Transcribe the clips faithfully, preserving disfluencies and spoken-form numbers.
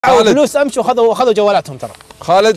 فلوس امس وخذوا خذوا جوالاتهم ترى. خالد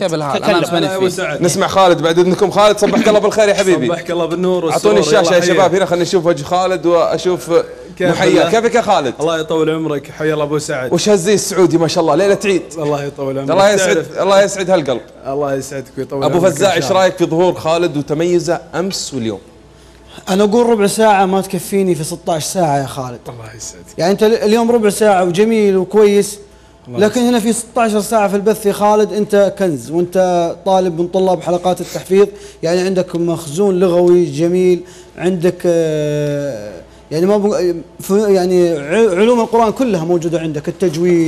نسمع خالد بعد اذنكم. خالد صبحك الله بالخير يا حبيبي. صبحك الله بالنور والسرور. اعطوني الشاشه يا شباب هنا، خلينا نشوف وجه خالد واشوف محيا. كيفك يا خالد؟ الله يطول عمرك. حيا الله ابو سعد. وش هالزي السعودي ما شاء الله، ليله عيد. الله يطول عمرك. الله يسعد الله يسعد هالقلب. الله يسعدك ويطول عمرك. ابو فزاع ايش رايك في ظهور خالد وتميزه امس واليوم؟ انا اقول ربع ساعه ما تكفيني في ستة عشر ساعه يا خالد. الله يسعدك. يعني انت اليوم ربع ساعه وجميل وكويس، لكن هنا في ستة عشر ساعه في البث يا خالد. انت كنز، وانت طالب من طلاب حلقات التحفيظ، يعني عندك مخزون لغوي جميل، عندك يعني ما يعني علوم القرآن كلها موجوده عندك، التجويد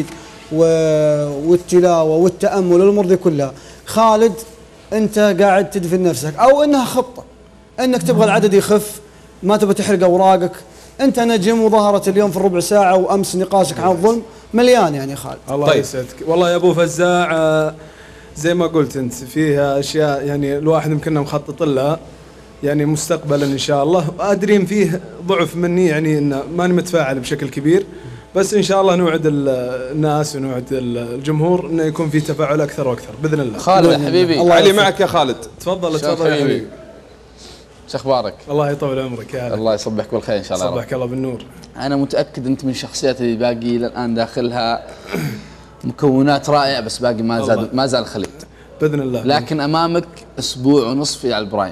والتلاوه والتامل والامور دي كلها. خالد انت قاعد تدفن نفسك، او انها خطه انك تبغى العدد يخف، ما تبغى تحرق اوراقك. انت نجم وظهرت اليوم في الربع ساعه، وامس نقاشك عن الظلم مليان يعني خالد. الله طيب. يسعدك والله يا ابو فزاع. زي ما قلت انت فيها اشياء يعني الواحد يمكننا مخطط لها يعني مستقبلا ان شاء الله، وادرين فيه ضعف مني يعني ان ماني متفاعل بشكل كبير، بس ان شاء الله نوعد الناس ونوعد الجمهور انه يكون في تفاعل اكثر واكثر باذن الله. خالد حبيبي علي معك يا خالد. تفضل تفضل يا حبيبي. شو اخبارك؟ الله يطول عمرك يا هلا. الله يصبحك بالخير ان شاء الله. صبحك الله بالنور. انا متاكد انت من الشخصيات اللي باقي الى الان داخلها مكونات رائعه، بس باقي ما زال ما زال خليط باذن الله. لكن امامك اسبوع ونصف يا البرايم.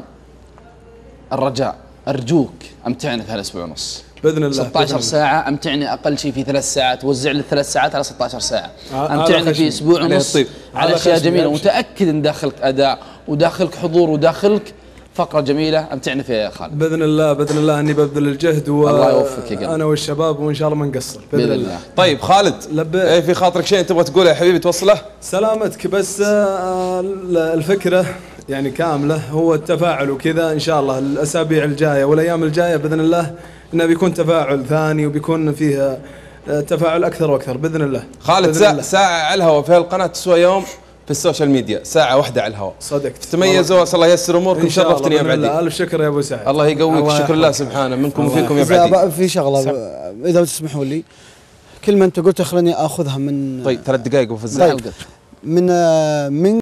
الرجاء ارجوك امتعنا في هالاسبوع ونص باذن الله. ستة عشر ساعه، امتعني اقل شيء في ثلاث ساعات، وزع لي الثلاث ساعات على ستة عشر ساعه، امتعني في اسبوع ونص على اشياء جميله، ومتاكد ان داخلك اداء وداخلك حضور وداخلك فقره جميله امتعنا فيها يا خالد. باذن الله باذن الله اني ببذل الجهد و الله يوفقك يا قلبي. انا والشباب وان شاء الله ما نقصر باذن, بإذن الله. الله. طيب خالد ايه في خاطرك شيء تبغى تقوله يا حبيبي توصله؟ سلامتك. بس الفكره يعني كامله هو التفاعل وكذا ان شاء الله الاسابيع الجايه والايام الجايه باذن الله انه بيكون تفاعل ثاني وبيكون فيه تفاعل اكثر واكثر باذن الله. خالد بإذن الله. ساعه على الهواء في هالقناه تسوى يوم في السوشيال ميديا، ساعة واحدة على الهواء. صدقت. تميزوا وصل الله ييسر اموركم، شرفتني يا بعدي. الف شكر يا ابو سعد. الله يقويك. شكر الله سبحانه منكم وفيكم يا بعدي. في شغله اذا تسمحوا لي، كلمه انت قلتها خليني اخذها من طيب ثلاث دقائق وفي الزحمه. طيب من من